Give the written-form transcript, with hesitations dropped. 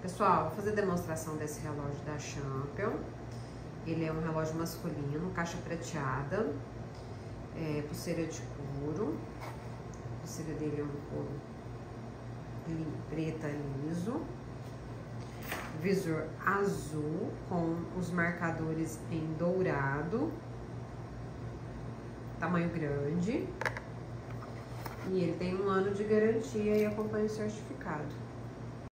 Pessoal, vou fazer demonstração desse relógio da Champion. Ele é um relógio masculino, caixa prateada, pulseira de couro. A pulseira dele é um couro preta liso. Visor azul com os marcadores em dourado. Tamanho grande. E ele tem 1 ano de garantia e acompanha o certificado.